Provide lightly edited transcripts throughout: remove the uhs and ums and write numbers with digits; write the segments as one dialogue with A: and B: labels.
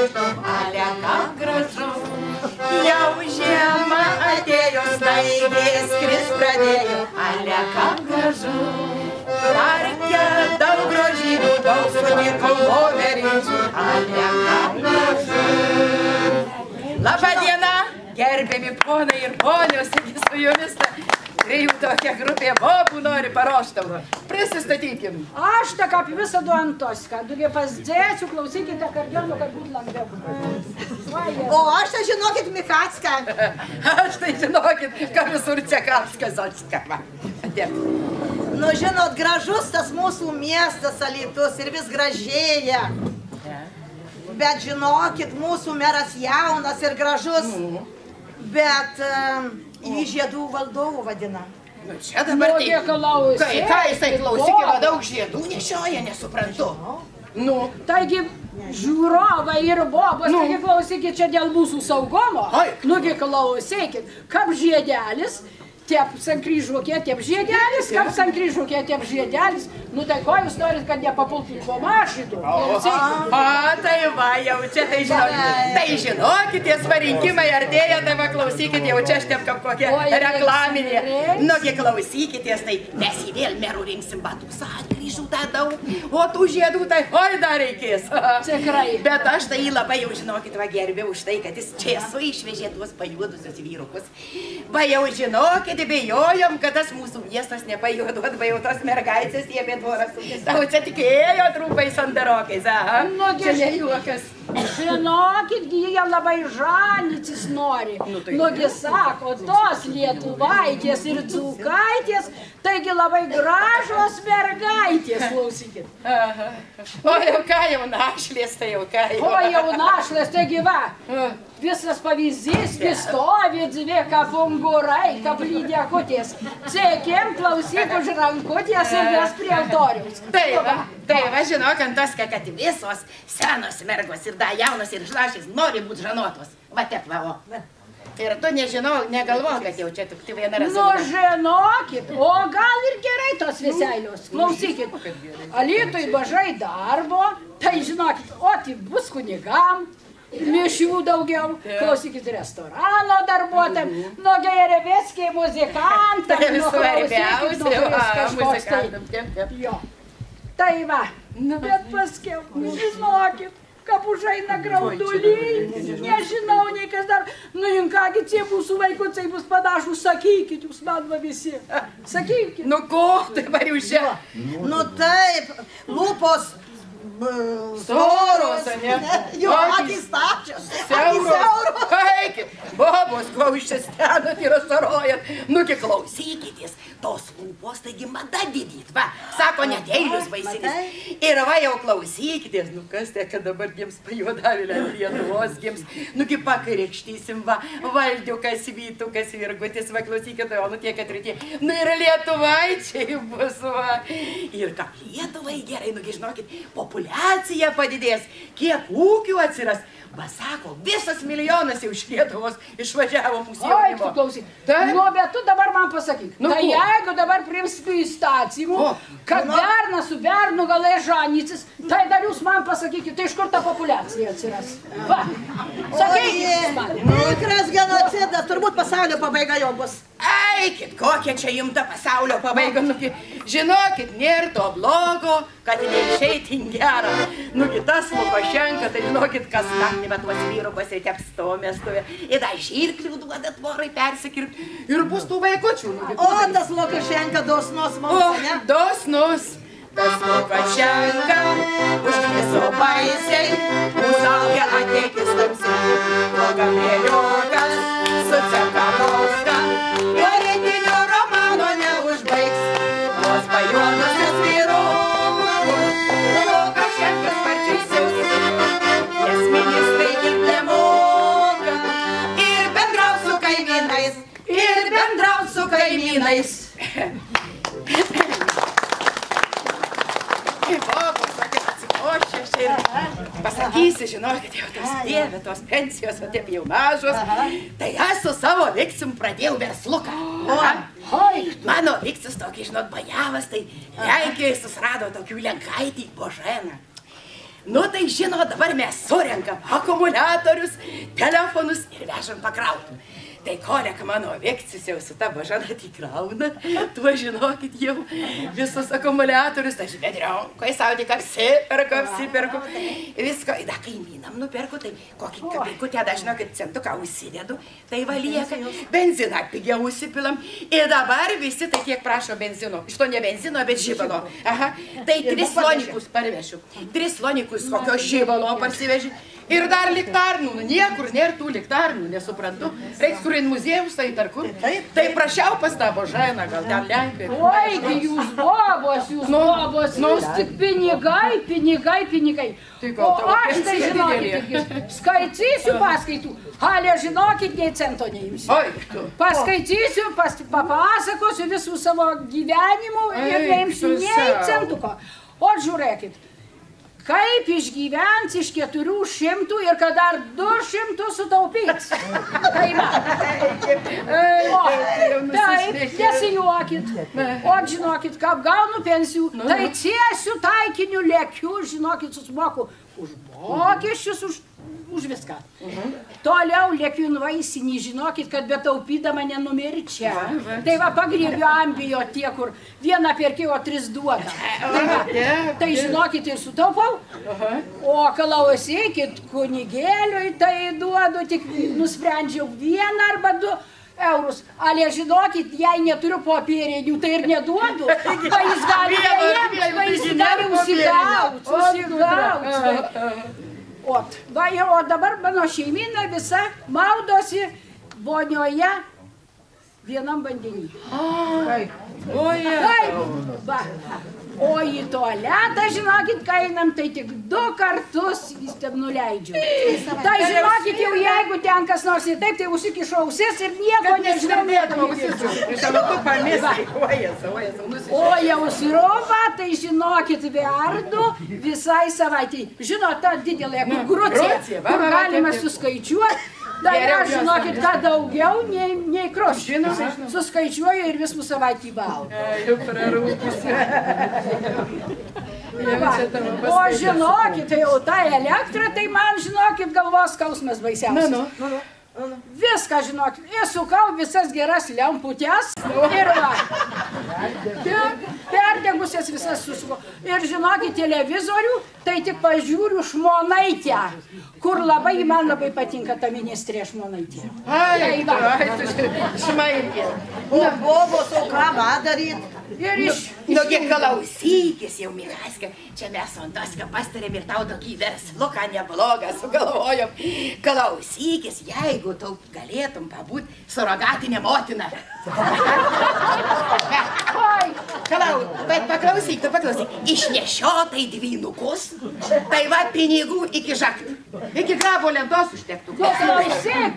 A: maždaug, ale kam gražu. Jau žiema atėjo, staigiai skris pradėjo, ale kam gražu. Parke daug grožybių, daug sutikau voverėčių, ale kam gražu. Labą dieną, gerbiami ponai ir ponios, su jumis trijų tokia grupė bobų nori paruoštavo. Prisistatykim.
B: Aš tak apie visą duantos, kad dugi pasdėsiu, klausykite akordeono, kad būt lengviau.
C: O aš tai žinokit Mikacką.
A: Aš tai žinokit, kad visur Cekavska Zolska.
C: Nu, žinot, gražus tas mūsų miestas Alytus ir vis gražėja. Bet žinokit, mūsų meras jaunas ir gražus, bet jį žiedų valdovų vadina.
A: Nu čia dabar taip. Ką jisai klausykė, va daug žiedų nešioja, nesuprantu. Nu.
B: Taigi, žiūrovai ir bobos, taigi klausykit čia dėl mūsų saugumo. Nugi klausykit, kaip žiedelis, tiep sankryžukė, tiep žiedelis, kaip sankryžukė, tiep žiedelis. Nu tai ko jūs norit, kad nepapultų po mašitų?
A: Tai va, jau čia tai žinokit. Tai žinokit, ties va rinkimai ardėja, tai va klausykit, jau čia štep kaip kokia reklaminė. Nugi klausykitės, tai mes į vėl merų rinksim batų sankryžų tą daug, o tų žiedų tai oi dar reikės.
B: Tikrai.
A: Bet aš tai labai jau žinokit, va gerbiu už tai, kad jis čia išvežė tuos pajuodusius vyrukus. Va jau žinokit, bijojom, kad tas mūsų miestas nepajuoduot, va jau tos mergaitės jie apie dvoras. Tau čia tikėjo trumpai sandarokais, aha. Čia ne juokas.
B: Žinokit, jie labai žanytis nori. Nugi sako, tos lietuvaitės ir dzūkaitės, taigi labai gražos mergaitės, klausykit.
A: O jau ką, jau našlės, tai jau ką jau.
B: O jau našlės, taigi va. Visas pavyzdys, stovi dvi kapungurai, kaip lydekutės. Cėkėm klausyk už rankutės ir jas prie altoriaus.
A: Tai va, žinok, ant tas, kad visos senos mergos ir da jaunos ir žlašės nori būti žanotos. Va taip, va, o. Ir tu nežinau, negalvok, kad jau čia tik viena razumė.
B: Nu, žinokit, o gal ir gerai tos viselios. Klausykit, Alytui mažai darbo, tai žinokit, o tai bus kunigam. Mišių daugiau, klausykit restorano darbuotojam, nu gerevėskiai muzikantam, nu klausykit, nu kažkoks tai. Jo. Tai va, bet paskiau, žinokit, kaip užeina grauduliai, nežinau nei kas dar. Nu, kągi, tie mūsų vaikučiai bus panašus, sakykit jūs man va visi. Sakykit.
A: Nu ko, tai variu čia.
C: Nu taip, lūpos storos, ne? Jo, akis stačios, akis siauros.
A: Eikit, bobos, ko jūs čia stenat ir asarojat. Nugi klausykitės, tos lūpos, taigi mada didyt, va, sako net eilius baisinės. Ir va jau klausykitės, nu kas te, kad dabar gims pajuodavilę Lietuvos gims. Nugi pakarikštysim, va, Valdiukas, Vytukas, Virgutis, va, klausykit, o nu tie ketvirtie. Nu ir lietuvaičiai bus, va. Ir ką Lietuvai gerai, nugi žinokit, populiacija padidės, kiek ūkių atsiras. Va, sako, visas milijonas jau iš Lietuvos išvažiavo mūsų jaunimo.
B: Oi, tu klausyk. Nu, bet tu dabar man pasakyk. Tai jeigu dabar priims įstatymų, kad bernas su bernu galai žanytis, tai dar jūs man pasakykit, tai iš kur ta populiacija atsiras? Va, sakykit man.
C: Tikras genocidas, turbūt pasaulio pabaiga jau bus.
A: Eikit, kokia čia jums ta pasaulio pabaiga, nugi, žinokit, nėra to blogo, kad neišeit į gerą. Nugi tas Lukašenka, tai žinokit, kas naktį va tuos vyrukus ir tepstomės stovė. Ir dar žirklių duoda tvorai persikirpti ir bus tų vaikučių.
C: O tas Lukašenka dosnus mums, ne?
A: Dosnus. Tas Lukašenka užkniso baisiai, užaugę ateitis tamsiai. Programėliukas su Cekanovska, politinio romano neužbaigs. Vos pajuodusius vyrukus, Lukašenka sparčiai siaus. Nes ministrai ir nemoka, ir bendraut su kaimynais, ir bendraut su kaimynais. Pasakysi, žinokit, jau tos dieve, tos pensijos, o taip jau mažos, tai aš su savo viksim pradėjau versluką. Mano viksis tokį, žinot, bajavas, tai Lenkijoje susirado tokių lenkaitį Boženą. Nu tai žinot, dabar mes surenkam akumuliatorius, telefonus ir vežam pakrautum. Tai korek mano vekcis jau su ta bažana įkrauna, tuo žinokit jau visus akumuliatorius, aš bedrionkai savo tik apsiperku. Visko, da kaimynam nuperku, tai kokį kapikutę, da žinokit, centuką užsidedu, tai valieka, benziną pigiau užsipilam. Ir dabar visi tai tiek prašo benzino, iš to ne benzino, bet žibalo. Aha, tai 3 slonikus parvešiu, 3 slonikus kokio žibalo parsivežiu. Ir dar liktarnų, niekur nėra tų liktarnų, nesuprantu. Reiks kur in muziejus, tai dar kur. Tai prašiau pas tą Božainą, gal ten Lenkai.
B: Oigi, jūs bobos, jūs tik pinigai. O aš tai žinokit, skaitysiu paskaitų. Ale, žinokit, nei cento neimsiu. Paskaitysiu, papasakosiu visų savo gyvenimų ir neimsiu nei centuko. O žiūrėkit. Kaip išgyvens iš 400 ir kad dar 200 sutaupyts. Tai va. Taip, nesijuokit. O žinokit, kaip gaunu pensijų, tai ciesiu taikiniu lėkiu, žinokit, susimoku už mokesčius, už viską. Toliau lėkiu vaisinį, žinokit, kad betaupydama nenumirčia. Tai va, pagriebiu ambijo tie, kur vieną perkėjo 3 duoda. Tai žinokit, ir sutaupau. O klausykit, kunigėliui tai duodu, tik nusprendžiau 1 arba 2 eurus. Ale, žinokit, jei neturiu popierinių, tai ir neduodu. Tai jis gali užsigauti. O dabar mano šeimyna visa maudosi vonioje vienam vandenį. O į tualetą, žinokit, kai einam, tai tik 2 kartus vis ten nuleidžiu. Tai žinokit, jau jeigu ten kas nors ir taip, tai užsikišo ausis ir nieko nežinau. O jau sriubą, tai žinokit, verdu visai savaitį. Žinot, ta didelė grucė, kur galima suskaičiuoti. Tai aš, žinokit, ką daugiau nei kruopščiai. Suskaičiuoju ir vis mūsų savaitį valgau.
A: Jau prarūkusi.
B: O žinokit, tai jau ta elektra, tai man, žinokit, galvos skausmas baisiausias. Viską, žinokit, įsukau visas geras lemputės ir va. Perdegusias visas susukau. Ir žinokit, televizorių, tai tik pažiūriu Šmonaitę, kur man labai patinka ta ministrė Šmonaitė.
A: Šmaitė.
C: O bobos, o ką daryt?
A: Nugi klausykis jau, Michaska, čia mes Sondoską pastarėm ir tau tokį versluką neblogą sugalvojom. Klausykis, jeigu tu galėtum pabūt surogatinė motina. Bet paklausyk, išnešiotai dvynukus, tai va pinigų iki žaktų. Iki grabo lentos užtektų.
B: Klausyk,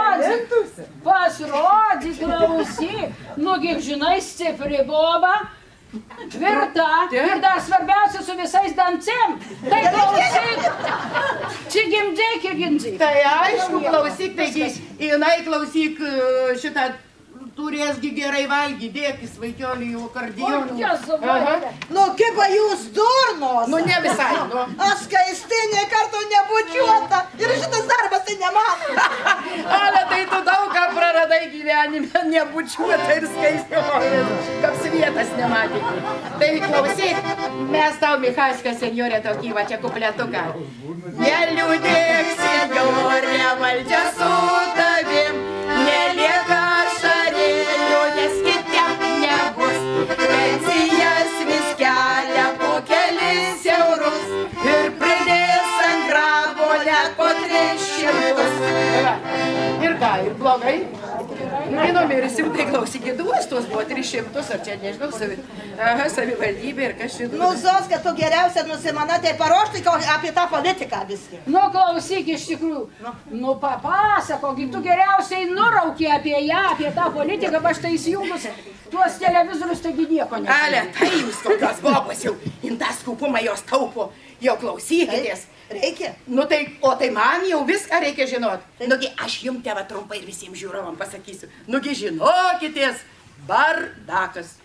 B: pasirodyk, klausyk. Nugi, žinai, stipri boba, tvirta ir dar svarbiausia su visais dancem. Tai klausyk, čia gimdzik.
A: Tai aišku, klausyk, taigi, jinai klausyk šitą turėsgi gerai valgy, dėkis vaikiolį jų akordeonų.
C: Nu, kaip jūs durnos?
A: Nu, ne visai, nu.
C: Aš skaisti, nei karto nebučiuota. Ir šitas darbas tai nemano.
A: Ale, tai tu daug ką praradai gyvenime, nebučiuota ir skaisti, kaip svietas nematė. Tai klausyk, mes tau, Michaska, senjorė, tokį va čia kupletuką. Neliūdėk, senjorė, valdžia su tavim, nelieka šarėlių, nes kitiem nebus. Pensijas vis kelia po kelis eurus ir pridės ant grabo net po 300. Ir ką, ir blogai? Numirsim, tai klausykit, uostos buvo 300, ar čia nežinau, savivaldybė ir kas šitą.
C: Nu, Zoska, tu geriausia nusimana, tai paruoštai apie tą politiką viską.
B: Nu, klausyk, iš tikrųjų. Nu, papasakok, tu geriausiai nuraukė apie ją, apie tą politiką, aš tai įsijungus tuos televizorius, taigi nieko nežinau.
A: Ale, tai jūs kokios bobos jau, intas kaupumą jos taupo, jau klausykitės.
C: Reikia?
A: Nu tai, o tai man jau viską reikia žinot. Nugi, aš jums tėva trumpai ir visiems žiūrovam pasakysiu. Nugi, žinokitės, bardakas.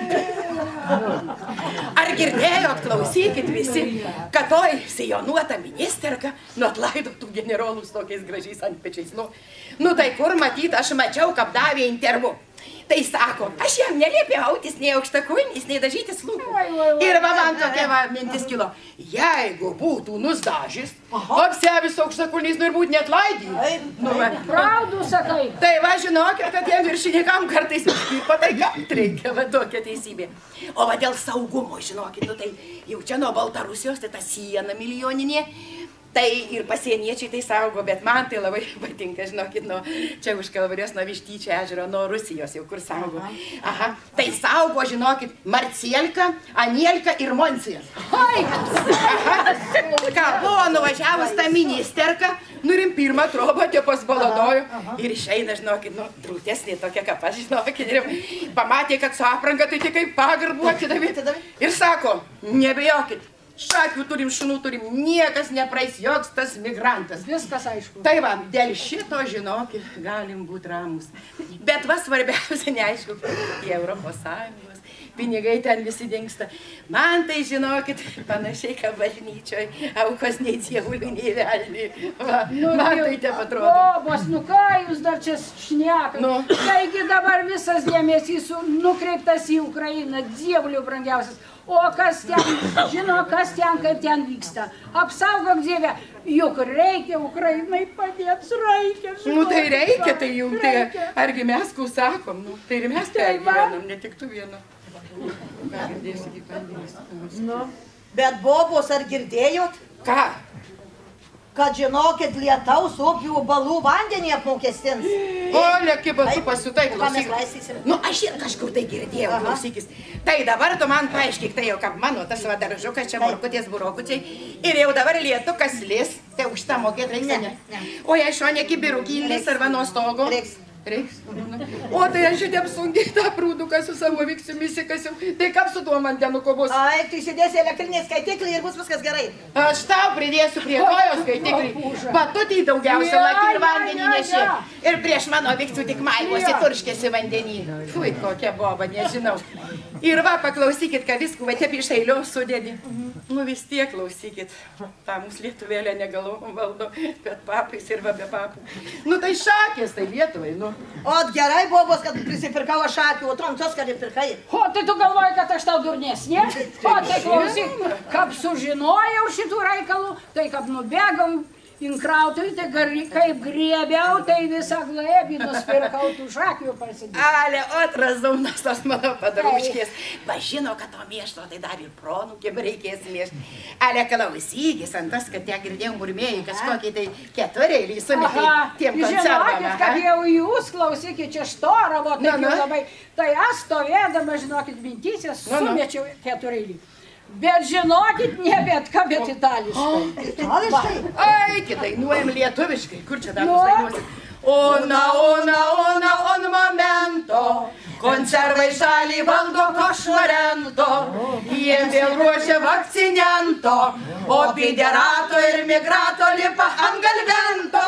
A: Ar girdėjot, klausykit visi, kad toj sijonuota ministerka nu atlaidotų generolus tokiais gražiais antpečiais. Nu tai kur matyt, aš mačiau, kaip davė interviu. Tai sako, aš jam neliepiau autis nei aukštakulnis, nei dažytis lūpų. Ir va man tokia mintis kilo, jeigu būtų nusdažys, apsevis aukštakulnis, nu ir būt net laidį.
B: Pravdu sakai.
A: Tai va žinokit, kad tiem viršininkam kartais pataikant reikia, va tokia teisybė. O va dėl saugumo, žinokit, nu tai jau čia nuo Baltarusijos, tai ta siena milijoninė. Tai ir pasieniečiai tai saugo, bet man tai labai patinka, žinokit, nu, čia už Kalvarijos nuo Vištyčio ežero, nuo Rusijos jau kur saugo. Aha, tai saugo, žinokit, Marcielka, Anielka ir Moncijas. Aha, ką buvo nuvažiavus ta ministerka, nu ir pirmą trobą tie pasbaladojo ir išeina, žinokit, nu, drūtesnė tokia kaip aš, žinokit, ir pamatė, kad su apranga tai tik kaip pagarbų atidavė. Ir sako, nebijokit. Šakių turim, šunų turim, niekas nepraeis, joks tas migrantas.
B: Viskas aišku.
A: Tai va, dėl šito, žinokit, galim būti ramus. Bet va, svarbiausia, neaišku, į Europos Sąjungos, pinigai ten visi dingsta. Man tai, žinokit, panašiai, kaip bažnyčioj, aukos nei dievulių, nei velniui. Va, man tai te atrodo.
B: Bobos, nu ką jūs dar čia šnekate? Taigi dabar visas dėmesys nukreiptas į Ukrainą, dievulių brangiausias. O kas ten, žino, kas ten, kaip ten vyksta. Apsaugok Dieve, juk reikia Ukrainai padėti, reikia.
A: Nu tai reikia, tai jums, tai argi mes kau sakom, nu, tai ir mes pergyvenam, ne tik tu viena.
C: Bet Bobos, ar girdėjot?
A: Ką?
C: Kad žinokit, lietaus upių balų vandenį apmokestins.
A: Ole, kaip tu pasiutai,
C: Ką mes
A: klausyk.
C: laistysim?
A: Nu, aš ir kažkur tai girdėjau, klausykis. Tai dabar tu man paaiškik, tai jau kaip mano, tas va daržukas čia morkutės burokučiai. Ir jau dabar lietukas lis, tai už tą mokėt reiks, ne? O jei šonė kibirų gilės arba nuo stogo?
C: Reiks.
A: Reiks. O tai aš šitiem sunkiai tą prūduką su savo vyksiumi įsikasiu. Tai kaip su tuo man ten nukobos?
C: Ai, tu įsidėsi elektrinį skaitiklį ir bus viskas gerai.
A: Aš tau pridėsiu prie kojos skaitiklį. Batutį daugiausia lakį ir vandenį neši. Ir prieš mano vyktų tik maivosi, turškėsi vandenį. Fui, kokia boba, nežinau. Ir va, paklausykit, kad viskų va taip iš eilios sudėdi. Nu vis tiek klausykit. Ta mūsų lietuvėlė negalvom valdo, bet papais ir va be papų. Nu tai šakės, tai Lietuvai, nu.
C: O gerai, Bobos, kad prisipirkau aš šakių, o tromsos, kad ir pirkai.
B: O tai tu galvoji, kad aš tau durnesnė? O tai klausyk, kaip sužinojau šitų reikalų, tai kaip nubėgau inkrautui, tai kaip griebiau, tai visą glėbį nuspirkau tų šakių pasidėti.
A: Ale, atrazaunas tos mano padrauškės. Pažino, kad to mėšto tai dar ir pronukėm reikės mėšti. Ale, klausykis, ant tas, kad tie girdėjom murmėjai kažkokį tai keturėlį sumetė tiem konservam.
B: Žinokit, kad jau jūs klausykit, čia štoravo, taip jau labai. Tai aš stovėdama, žinokit, mintysės, sumečiau keturėlį. Bet žinokit, ne bet ką, bet itališkai.
C: Itališkai?
A: Ai, dainuojam lietuviškai. Kur čia dar dainuosim? Ona, ona, ona, on momento, konservai šalį valdo košmarento, jiem vėl ruošia vakcinento, o piderato ir migrato lipa ant galvento.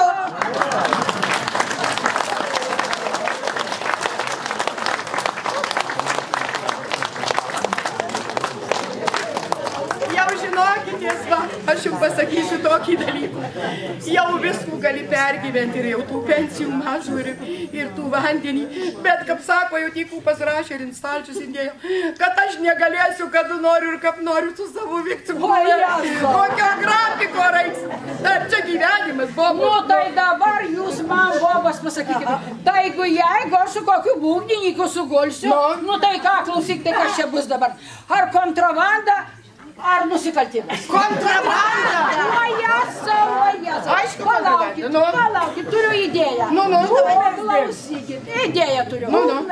A: Žinokitės, va, aš jums pasakysiu tokį dalyką. Jau viskų gali pergyventi ir jau tų pensijų mažų ir tų vandenį. Bet, kaip sako, jau tikų pasirašė ir ant stalčius įdėjo, kad aš negalėsiu, kad noriu ir kaip noriu su savo vykti. Kokio grafiko reiks. Dar čia gyvenimas, Bobos.
B: Nu, tai dabar jūs man, Bobas, pasakykite. Tai jeigu aš su kokiu būgninininku sugulsiu, nu tai ką, klausyk, tai kas čia bus dabar? Ar kontrabanda? Ar nusikaltimas?
A: Kontrabanda!
B: Aišku, palaukit, turiu idėją. Klausykit, idėją turiu.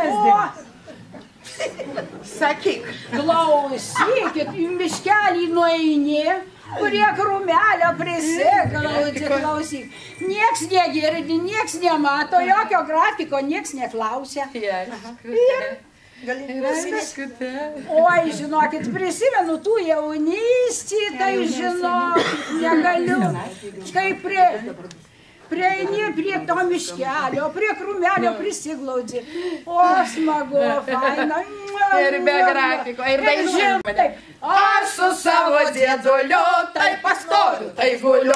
A: Sakyk.
B: Klausykit, į miškelį nueini, prie krūmelio klausyk. Nieks negirdi, nieks nemato, jokio grafiko, nieks neklausia. Oi, žinokit, prisimenu tų jaunystį, tai žinokit, negaliu. Kaip prieini prie to miškelio, prie krūmelio prisiglaudži. O, smagu, faina.
A: Ir be grafiko, ir dainų. Aš su savo dėduliu, tai pastoviu, tai guliu.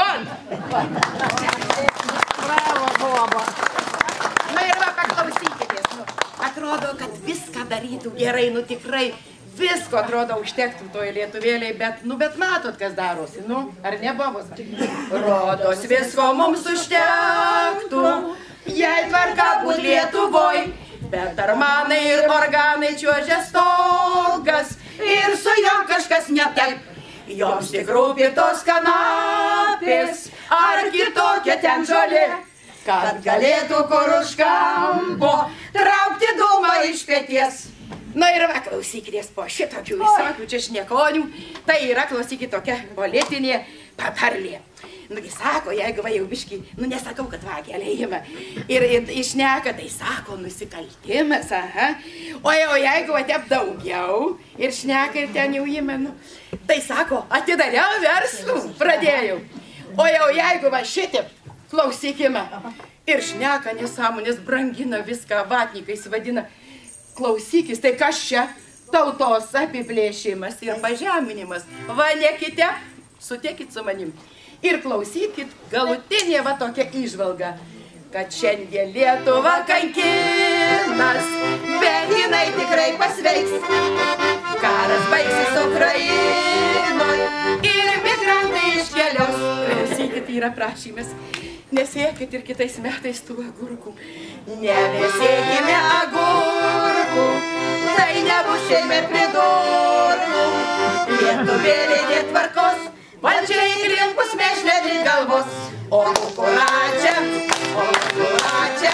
B: Bravo, Boba.
A: Na ir va, paklausykitės. Atrodo, kad viską darytų gerai, tikrai. Visko, atrodo, užtektų toje lietuvėliai, bet matot, kas darosi, ar ne, Bobos? Rodos, visko mums užtektų, jei tvarka būt Lietuvoj, bet armanai ir organai čiuožia stogas ir su jom kažkas ne taip. Joms tik rūpi tos kanapės ar kitokia ten žolė, kad galėtų kur už kampo traukti dūmą iš peties. Na ir va, klausykitės po šitokių visokių čia šnekonių, tai yra, klausykit, tokia politinė patarlė. Nugi sako, jeigu va jau biški, nesakau, kad vagelė ima, ir išneka, tai sako, nusikaltimas, aha. O jeigu atep daugiau ir šneka ir ten jau ima, tai sako, atidariau verslų, pradėjau. O jeigu va šitip, klausykime, ir šneka nesąmonės, brangina viską, vatnikais vadina. Klausykis, tai kas čia? Tautos apiplėšimas ir pažeminimas. Va, nekite, sutikit su manim. Ir klausykit, galutinė va tokia įžvalga, kad šiandien Lietuva kankinas, bet jinai tikrai pasveiks. Karas baigsis Ukrainoje ir migrantai iškeliaus. Klausykit, yra prašymas. Nesėkit ir kitais metais tų agurkų. Nevesėkime agurkų, tai nebus šiemet pridurkų. Lietuvėlė netvarkos, valdžiai įklimpus mėšlė virš galvos. O kukuračia, o kukuračia,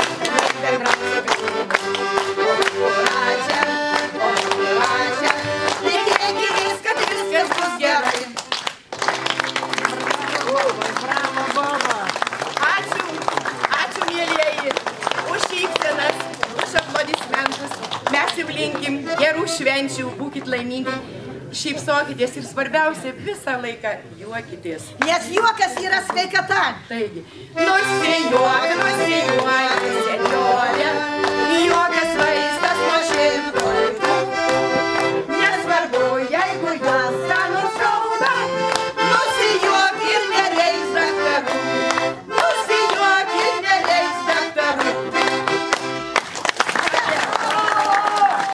A: tikėkimės, kad viskas bus gerai. Ačiū, mielieji, už šypsenas, už aplodismentus. Mes jums linkim gerų švenčių, būkit laimingi, šypsokitės ir svarbiausia, visą laiką juokitės.
C: Nes juokas yra sveikata.
A: Taigi, nusijuokite.